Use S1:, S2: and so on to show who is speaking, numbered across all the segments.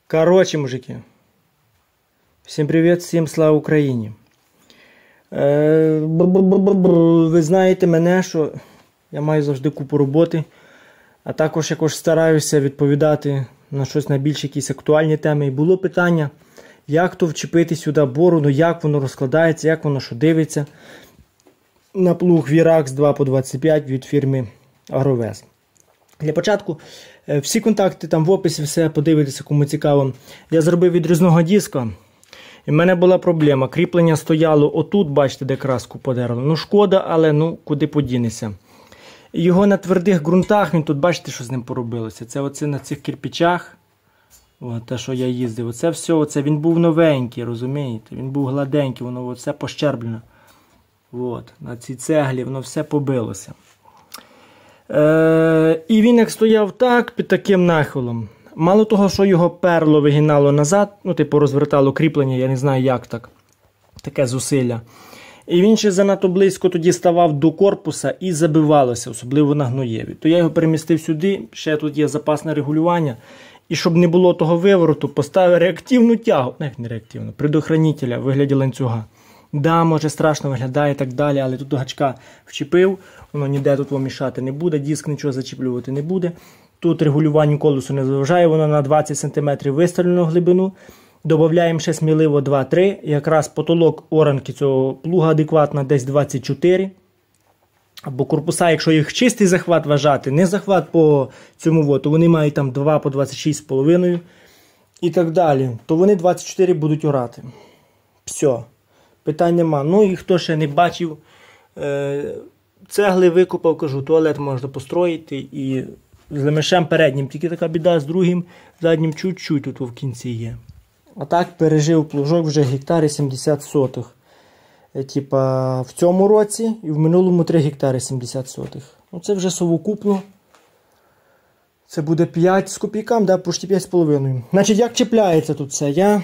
S1: Короче, мужики. Всім привіт, всім слава Україні. Ви знаєте мене, що я маю завжди купу роботи, а також якось стараюся відповідати на щось найбільш якісь актуальні теми. І було питання, як то вчепити сюди борону, як воно розкладається, як воно що дивиться на плуг Virax 2х25 від фірми Агровес. Для початку, всі контакти там в описі, все подивитися, кому цікаво. Я зробив відрізного диска. І в мене була проблема. Кріплення стояло отут, бачите, де краску подерло. Ну шкода, але куди подінеться. Його на твердих ґрунтах, він тут, бачите, що з ним поробилося. Це оце на цих кирпичах, те, що я їздив. Оце все, він був новенький, розумієте? Він був гладенький, воно все пощерблено. На цій цеглі воно все побилося. І він як стояв так, під таким нахилом. Мало того, що його перло, вигинало назад, розвертало кріплення, я не знаю як так, таке зусилля. І він ще занадто близько тоді ставав до корпуса і забивалося, особливо на гноєві. То я його перемістив сюди, ще тут є запасне регулювання. І щоб не було того вивороту, поставив реактивну тягу, не реактивну, предохранителя в вигляді ланцюга. Да, може страшно виглядає і так далі, але тут до гачка вчепив, воно ніде тут мішати не буде, диск нічого зачіплювати не буде. Тут регулюванню колесу не заважає, воно на 20 см виставлено глибину. Додаємо ще сміливо 2-3, якраз потолок оранки цього плуга адекватно десь 24. Або корпуса, якщо їх чистий захват вважати, не захват по цьому, то вони мають там 2 по 26,5 і так далі, то вони 24 будуть орати. Все. Питань нема. І хто ще не бачив, цегли викопав, кажу, туалет можна построїти і з лемешем переднім. Тільки така біда з другим, заднім чуть-чуть тут в кінці є. А так пережив плужок вже гектари 70 сотих. В цьому році і в минулому 3 гектари 70 сотих. Це вже совокупно. Це буде 5 з копійками, почти 5,5. Значить, як чіпляється тут все? Я,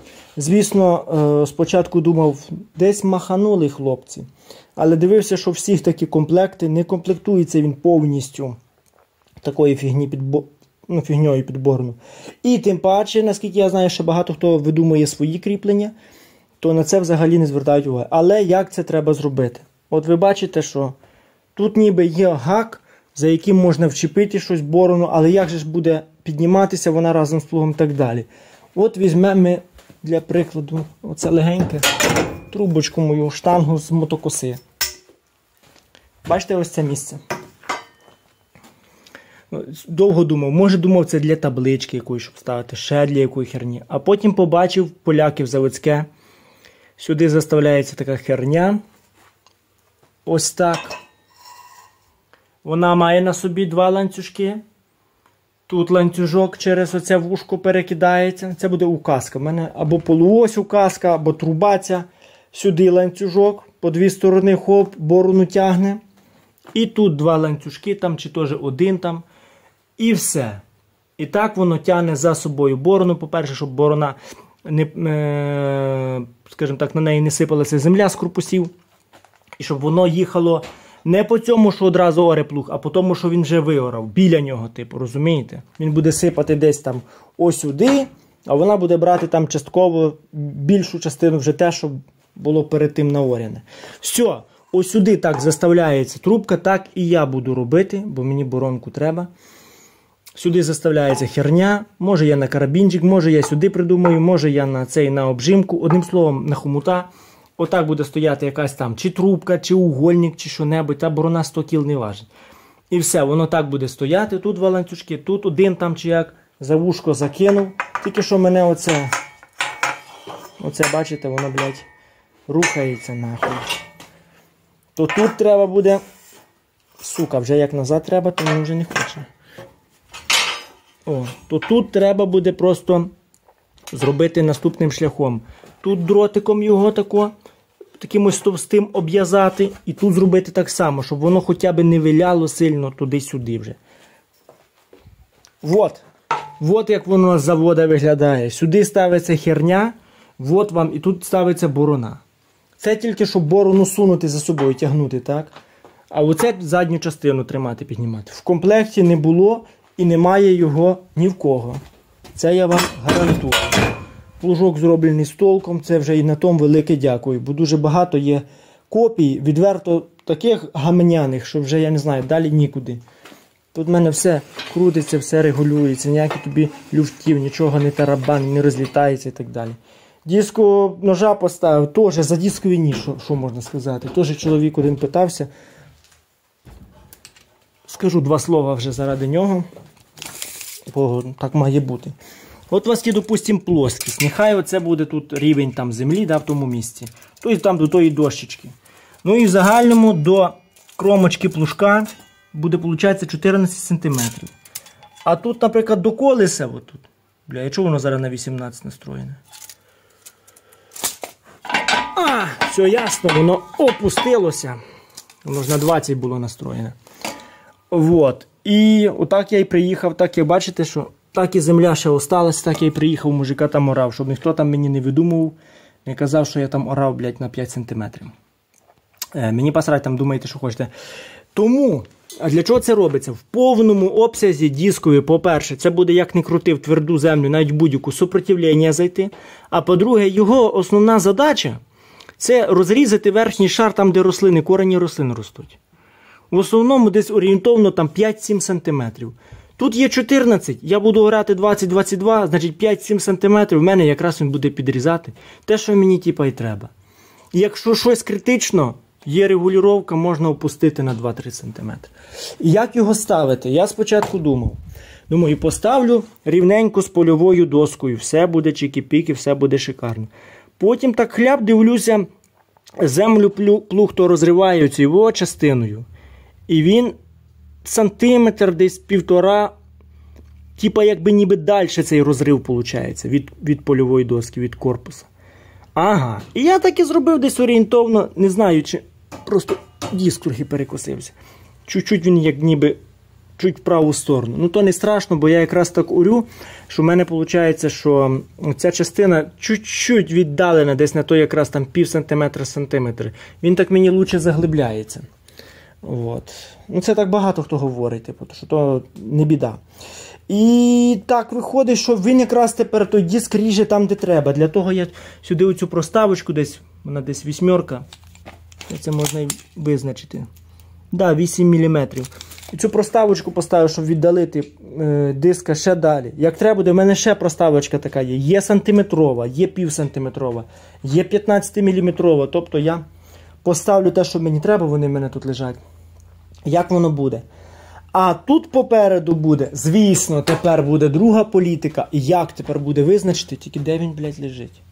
S1: звісно, спочатку думав, десь маханули хлопці. Але дивився, що всіх такі комплекти, не комплектується він повністю такою фігньою підборною. І тим паче, наскільки я знаю, що багато хто видумує свої кріплення, то на це взагалі не звертають уваги. Але як це треба зробити? От ви бачите, що тут ніби є гак, за яким можна вчепити щось борону, але як же ж буде підніматися вона разом з плугом і так далі. От візьмемо ми для прикладу оце легеньке трубочку мою, штангу з мотокоси. Бачите ось це місце? Довго думав, може думав це для таблички якоїсь, щоб ставити, ще для якої херні. А потім побачив поляків заводське. Сюди заставляється така херня. Ось так. Вона має на собі 2 ланцюжки. Тут ланцюжок через оце вушко перекидається. Це буде указка. У мене або полуось указка, або труба ця. Сюди ланцюжок, по 2 сторони хоп, борону тягне. І тут 2 ланцюжки, там чи теж один там. І все. І так воно тягне за собою борону. По-перше, щоб борона, скажімо так, на неї не сипалася земля з корпусів. І щоб воно їхало не по цьому, що одразу оре плуг, а по тому, що він вже виорав. Біля нього, розумієте? Він буде сипати десь там ось сюди, а вона буде брати там частково більшу частину вже те, що було перед тим наоряне. Все. Ось сюди так заставляється трубка, так і я буду робити, бо мені боронку треба. Сюди заставляється херня, може я на карабінчик, може я сюди придумаю, може я на обжимку, одним словом на хомута. Отак буде стояти якась там чи трубка, чи угольник, чи що-небудь, та борона 100 кіл не важить. І все, воно так буде стояти, тут 2 ланцюжки, тут один там чи як, за вушко закинув. Тільки що мене оце бачите, воно, рухається нахуй. То тут треба буде, сука, вже як назад треба, то мені вже не хоче. То тут треба буде просто зробити наступним шляхом. Тут дротиком його таким ось товстим обв'язати, і тут зробити так само, щоб воно хоча б не виляло сильно туди-сюди вже. От як воно з заводу виглядає. Сюди ставиться херня, от вам, і тут ставиться борона. Це тільки, щоб борону сунути за собою, тягнути, так? А оце задню частину тримати, піднімати. В комплекті не було і немає його ні в кого. Це я вам гарантую. Плужок зроблений з толком, це вже і на тому велике дякую, бо дуже багато є копій, відверто таких гамняних, що вже, я не знаю, далі нікуди. Тут в мене все крутиться, все регулюється, ніяких тобі люфтів, нічого не тарабан, не розлітається і так далі. Диску ножа поставив, теж за дисковий ніж, що можна сказати. Теж чоловік один питався. Скажу два слова вже заради нього, бо так має бути. От у вас є, допустимо, плоскість. Нехай оце буде тут рівень там землі, да, в тому місці. Тобто там до тої дощечки. Ну і в загальному до кромочки плужка буде, виходить, 14 см. А тут, наприклад, до колеса, отут. Бля, я чого воно зараз на 18 настроєне? Все ясно, воно опустилося. Воно ж на 20 було настроєне. Вот. І отак я і приїхав, так як бачите, що так і земля ще осталась, так я і приїхав, мужика там орав, щоб ніхто там мені не видумував, не казав, що я там орав, блядь, на 5 см. Мені посрать, там думаєте, що хочете. Тому, а для чого це робиться? В повному обсязі дискові, по-перше, це буде, як не крути, в тверду землю, навіть будь-яку супротивлення зайти. А по-друге, його основна задача – це розрізати верхній шар там, де рослини, корені рослин ростуть. В основному десь орієнтовно там 5-7 см. Тут є 14, я буду орати 20-22, значить 5-7 см, в мене якраз він буде підрізати те, що мені типа і треба. І якщо щось критично, є регулювання, можна опустити на 2-3 см. І як його ставити? Я спочатку думаю, поставлю рівненько з польовою доскою, все буде чики-піки, все буде шикарно. Потім так хляб, дивлюся, землю плуг то розриває цією частиною. І він сантиметр, десь 1,5, типа якби ніби далі цей розрив виходить від польової доски, від корпуса. Ага, і я так і зробив десь орієнтовно, не знаю, чи просто диск трохи перекосився. Чуть-чуть він як ніби чуть в праву сторону. Ну то не страшно, бо я якраз так урю, що в мене виходить, що ця частина чуть-чуть віддалена, десь на то якраз там пів сантиметра. Він так мені лучше заглибляється. От. Ну це так багато хто говорить, типу, що то не біда. І так виходить, що він якраз тепер той диск ріже там, де треба. Для того я сюди оцю проставочку десь, вона десь 8, це можна і визначити. Да, 8 мм. І цю проставочку поставив, щоб віддалити диска ще далі. Як треба буде, в мене ще проставочка така є. Є сантиметрова, є півсантиметрова, є 15-мм. Тобто я поставлю те, що мені треба, вони в мене тут лежать. Як воно буде? А тут попереду буде, звісно, тепер буде друга політика. І як тепер буде визначити, тільки де він, блядь, лежить.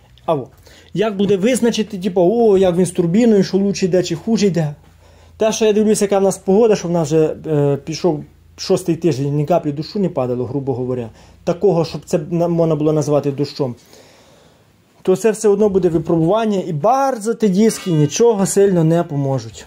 S1: Як буде визначити, типу, як він з турбіною, що лучше йде чи хуже йде. Те, що я дивлюся, яка в нас погода, що в нас вже пішов 6-й тиждень, ні каплі дощу не падало, грубо говоря. Такого, щоб це можна було назвати дощом. То це все одно буде випробування і барзати диски нічого сильно не поможуть.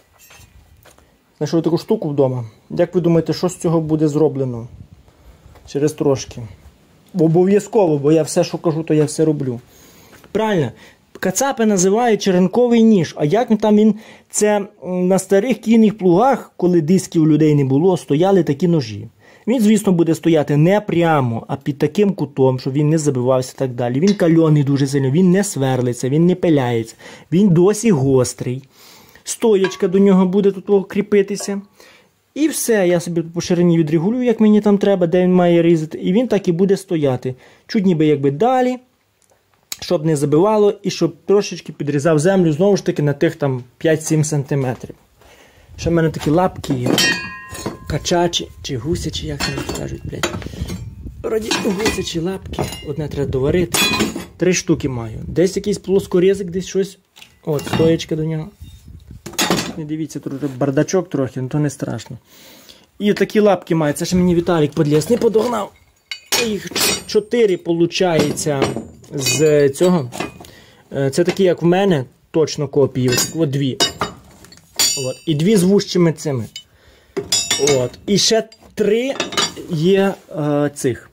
S1: Знайшов таку штуку вдома. Як ви думаєте, що з цього буде зроблено? Через трошки. Обов'язково, бо я все, що кажу, то я все роблю. Правильно. Кацапи називають черенковий ніж. А як там він... Це на старих кінних плугах, коли дисків у людей не було, стояли такі ножі. Він, звісно, буде стояти не прямо, а під таким кутом, щоб він не забивався і так далі. Він кальоний дуже сильно, він не сверлиться, він не пиляється. Він досі гострий. Стоєчка до нього буде тут кріпитися. І все, я собі по ширині відрегулюю, як мені там треба, де він має різати. І він так і буде стояти. Чуть ніби якби далі, щоб не забивало і щоб трошечки підрізав землю, знову ж таки, на тих там 5-7 см. Ще в мене такі лапки є. Качачі, чи гусячі, як вони кажуть, блядь. Вроді гусячі лапки. Одне треба доварити. 3 штуки маю. Десь якийсь плоскорізик, десь щось. От, стоєчка до нього. Не дивіться, тут бардачок трохи, ну то не страшно. І такі лапки маю. Це ж мені Віталік Подлєсний подогнав. Їх 4, виходить, з цього. Це такі, як в мене, точно копії. От 2. От. І 2 з вужчими цими. От. І ще 3 є цих.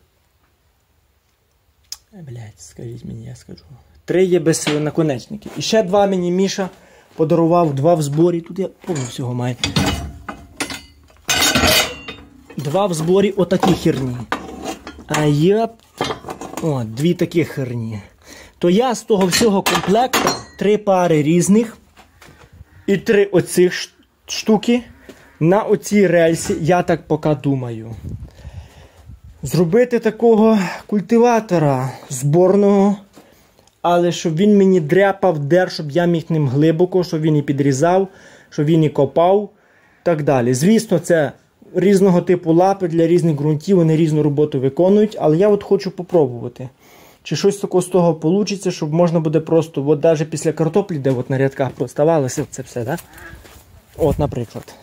S1: Блядь, скажіть мені, я скажу. 3 є без наконечників. І ще 2 мені Міша подарував, 2 в зборі. Тут я повно всього маю. 2 в зборі отакі херні. Є дві такі херні. То я з того всього комплекту 3 пари різних і 3 оцих штуки на оцій рельсі, я так поки думаю. Зробити такого культиватора зборного, але щоб він мені дряпав, щоб я міг ним глибоко, щоб він і підрізав, щоб він і копав, так далі. Звісно, це різного типу лапи для різних ґрунтів, вони різну роботу виконують, але я от хочу попробувати. Чи щось такого з того вийде, щоб можна буде просто, от навіть після картоплі, де от на рядках поставалося це все, да? От, наприклад.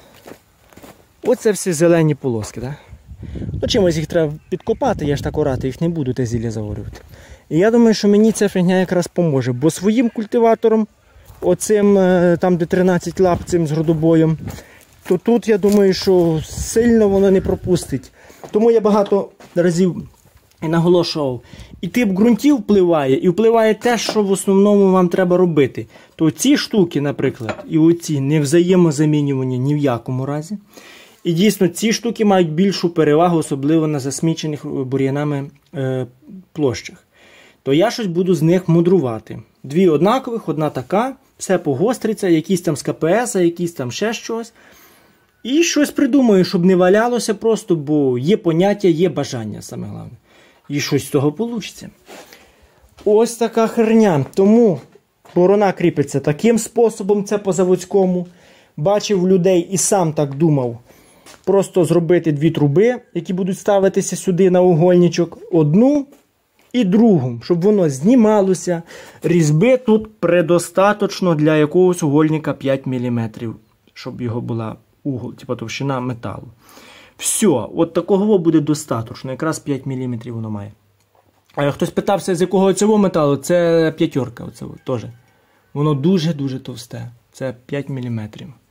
S1: Оце всі зелені полоски, да? Ну, чимось їх треба підкопати, я ж так орати їх не буду, те зілля заварювати. І я думаю, що мені ця фігня якраз поможе, бо своїм культиватором, оцим, там де 13 лап, цим з грудобоєм, то тут, я думаю, що сильно воно не пропустить. Тому я багато разів наголошував, і тип ґрунтів впливає, і впливає те, що в основному вам треба робити. То ці штуки, наприклад, і оці не взаємозамінювані ні в якому разі. І дійсно ці штуки мають більшу перевагу, особливо на засмічених бур'янами площах. То я щось буду з них мудрувати. 2 однакових, одна така, все погостриться, якісь там з КПС, якісь там ще щось. І щось придумаю, щоб не валялося просто, бо є поняття, є бажання, саме головне. І щось з того вийде. Ось така херня. Тому борона кріпиться таким способом, це по-заводському. Бачив людей і сам так думав. Просто зробити 2 труби, які будуть ставитися сюди на угольничок. Одну і другу, щоб воно знімалося. Різьби тут предостаточно для якогось угольника 5 мм, щоб його була товщина металу. Все, от такого буде достатньо, якраз 5 мм воно має. А хтось питався, з якого цього металу, це 5, оце теж. Воно дуже-дуже товсте, це 5 мм.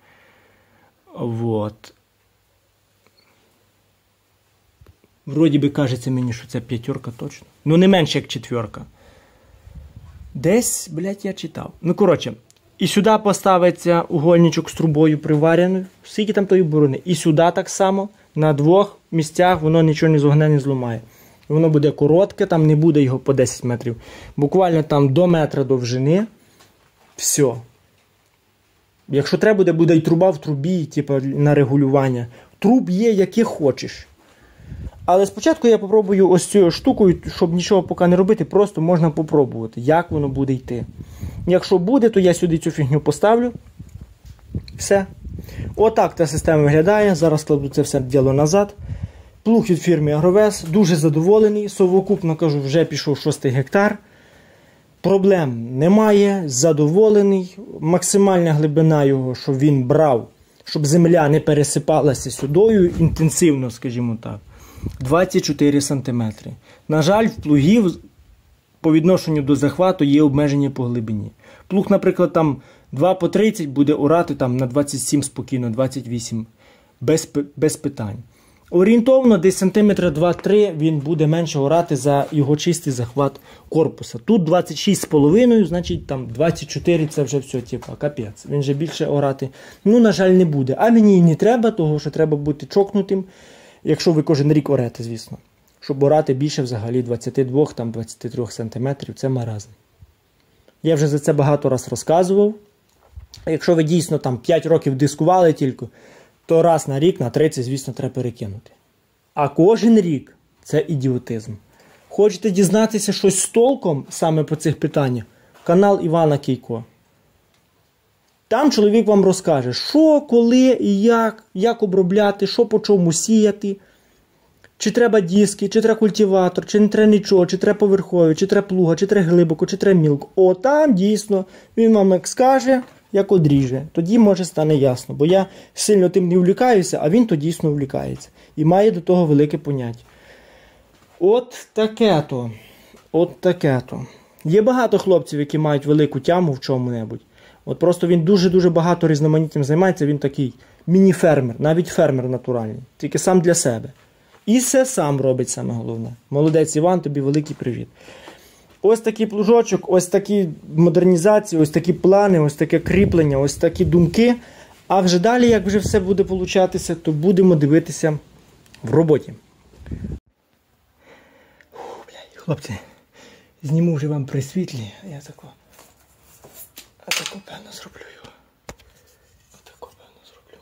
S1: Вот. Вроді би кажеться мені, що це 5 точно. Ну не менше, як 4. Десь, я читав. Ну, коротше, і сюди поставиться угольничок з трубою привареною. Скільки там тої борони. І сюди так само, на 2 місцях воно нічого не зогне, не зламає. Воно буде коротке, там не буде його по 10 метрів. Буквально там до метра довжини. Все. Якщо треба буде і труба в трубі, на регулювання. Труб є, які хочеш. Але спочатку я попробую ось цією штукою, щоб нічого поки не робити, просто можна попробувати, як воно буде йти. Якщо буде, то я сюди цю фігню поставлю. Все. Отак та система виглядає. Зараз кладу це все діло назад. Плуг від фірми Агровес. Дуже задоволений. Совокупно, кажу, вже пішов 6 гектар. Проблем немає. Задоволений. Максимальна глибина його, щоб він брав, щоб земля не пересипалася сюдою інтенсивно, скажімо так. 24 см. На жаль, в плугів по відношенню до захвату є обмеження по глибині. Плуг, наприклад, там 2 по 30 буде орати там на 27 спокійно, 28, без питань. Орієнтовно десь сантиметра 2-3 він буде менше орати за його чистий захват корпуса. Тут 26,5, значить там 24 це вже все, капець. Він же більше орати, на жаль, не буде. А мені і не треба, того що треба бути чокнутим. Якщо ви кожен рік орете, звісно. Щоб орати більше взагалі 22-23 см, це маразм. Я вже за це багато раз розказував. Якщо ви дійсно там 5 років дискували тільки, то раз на рік, на 30, звісно, треба перекинути. А кожен рік – це ідіотизм. Хочете дізнатися щось з толком саме по цих питаннях? Канал Івана Кійко. Там чоловік вам розкаже, що, коли і як обробляти, що по чому сіяти, чи треба диски, чи треба культиватор, чи не треба нічого, чи треба поверхові, чи треба плуга, чи треба глибоко, чи треба мілко. О, там дійсно він вам як скаже, як одріже. Тоді, може, стане ясно, бо я сильно тим не влікаюся, а він то дійсно влікається. І має до того велике поняття. От таке-то. Є багато хлопців, які мають велику тяму в чому-небудь. От просто він дуже-дуже багато різноманіттям займається, він такий міні-фермер, навіть фермер натуральний, тільки сам для себе. І все сам робить, саме головне. Молодець Іван, тобі великий привіт. Ось такий плужочок, ось такі модернізації, ось такі плани, ось таке кріплення, ось такі думки. А вже далі, як вже все буде получатися, то будемо дивитися в роботі. Хлопці, зніму вже вам при світлі, я тако певно зроблю його. Отако певно зроблю.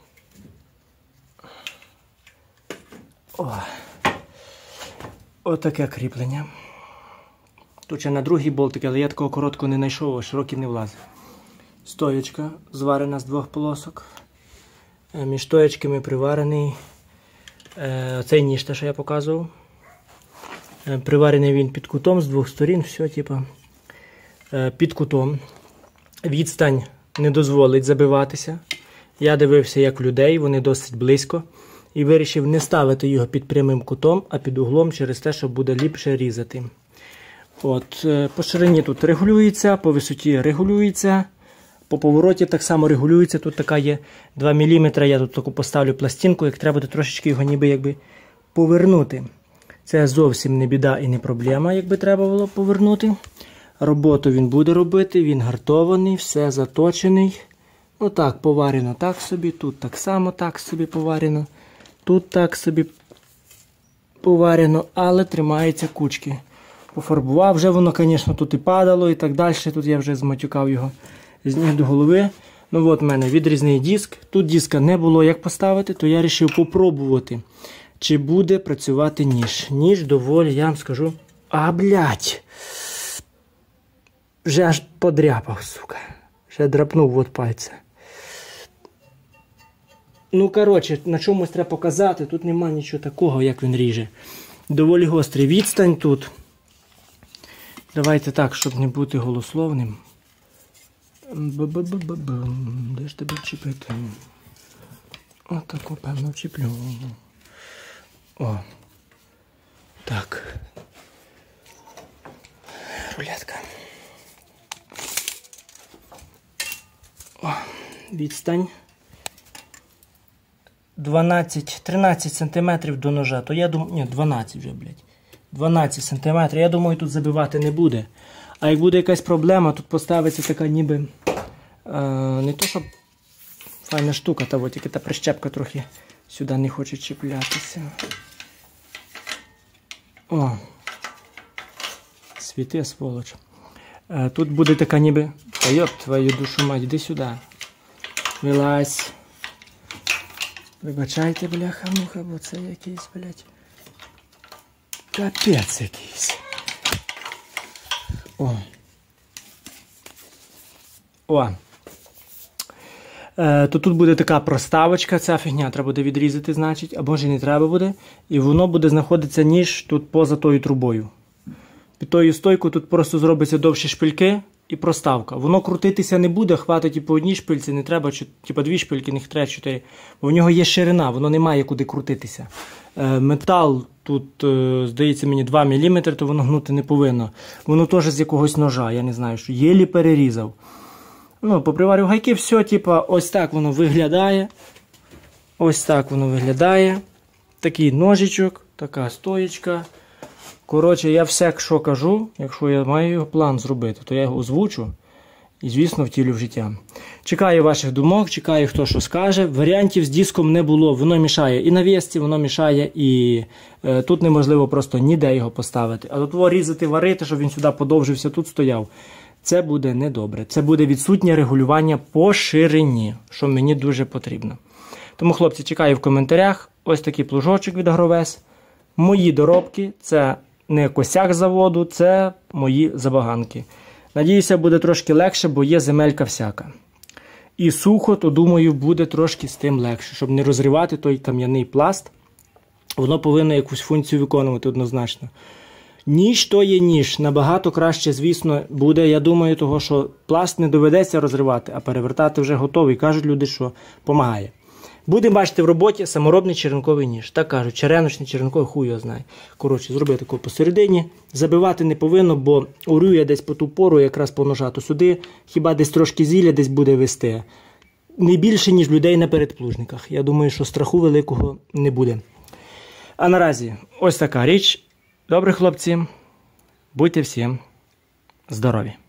S1: Отаке кріплення. Тут ще на другий болтик, але я такого короткого не знайшов, а широкий не влазив. Стоєчка зварена з 2 полосок. Між стоєчками приварений цей ніж, що я показував. Приварений він під кутом з 2 сторін, все типу, під кутом. Відстань не дозволить забиватися. Я дивився як людей, вони досить близько. І вирішив не ставити його під прямим кутом, а під углом через те, що буде ліпше різати. От, по ширині тут регулюється, по висоті регулюється. По повороті так само регулюється. Тут така є 2 мм. Я тут таку поставлю пластинку, як треба буде трошечки його ніби повернути. Це зовсім не біда і не проблема, якби треба було повернути. Роботу він буде робити, він гартований, все заточений. Ну так, поварено так собі, тут так само так собі поварено. Тут так собі поварено, але тримаються кучки. Пофарбував, вже воно, звісно, тут і падало і так далі. Тут я вже зматюкав його з ніг до голови. Ну от в мене відрізний диск. Тут диска не було як поставити, то я вирішив попробувати, чи буде працювати ніж. Ніж доволі, я вам скажу, блядь. Вже аж подряпав, сука. Вже драпнув от пальця. Ну, коротше, на чомусь треба показати. Тут нема нічого такого, як він ріже. Доволі гострий відстань тут. Давайте так, щоб не бути голословним. Де ж тебе вчепити? Отако, певно, вчеплю. О. Так. Рулетка. О, відстань. 13 см до ножа. То я думаю, ні, 12 вже, блядь. 12 см. Я думаю, тут забивати не буде. А як буде якась проблема, тут поставиться така ніби не то, щоб файна штука, та от, тільки та прищепка трохи сюди не хоче чіплятися. О! Світи, сволоч. Тут буде така ніби... Та йоп, твою душу мать, іди сюди. Вилазь. Вибачайте, бляха-муха, бо це якийсь, блядь, капець якийсь. О. О. То тут буде така проставочка, ця фігня треба буде відрізати, значить, або ж і не треба буде. І воно буде знаходитися ніж тут поза тою трубою. Під тою стойкою тут просто зробиться довші шпильки і проставка. Воно крутитися не буде, хватить і по одній шпильці, не треба, типу 2 шпильки, не треба 4. Бо в нього є ширина, воно не має куди крутитися. Метал тут, здається мені, 2 мм, то воно гнути не повинно. Воно теж з якогось ножа, я не знаю, що єлі перерізав. Ну, поприварив гайки, все, типу, ось так воно виглядає. Ось так воно виглядає. Такий ножичок, така стоєчка. Коротше, я все, що кажу, якщо я маю його план зробити, то я його озвучу і, звісно, втілю в життя. Чекаю ваших думок, чекаю, хто що скаже. Варіантів з диском не було, воно мішає і на весці, воно мішає, і тут неможливо просто ніде його поставити. А тут різати, варити, щоб він сюди подовжився, тут стояв. Це буде недобре. Це буде відсутнє регулювання по ширині, що мені дуже потрібно. Тому, хлопці, чекаю в коментарях. Ось такий плужочок від Агровес. Мої доробки, це не косяк заводу, це мої забаганки. Надіюся, буде трошки легше, бо є земелька всяка. І сухо, то, думаю, буде трошки з тим легше, щоб не розривати той кам'яний пласт. Воно повинно якусь функцію виконувати однозначно. Ніж то є ніж. Набагато краще, звісно, буде, я думаю, того, що пласт не доведеться розривати, а перевертати вже готовий. Кажуть люди, що допомагає. Будемо бачити в роботі саморобний черенковий ніж. Так кажуть, череночний, черенковий, хуй його знає. Коротше, зробити таку посередині. Забивати не повинно, бо урює десь по ту пору, якраз по ножа, то сюди. Хіба десь трошки зілля десь буде вести. Не більше, ніж людей на передплужниках. Я думаю, що страху великого не буде. А наразі, ось така річ. Добре, хлопці, будьте всім здорові.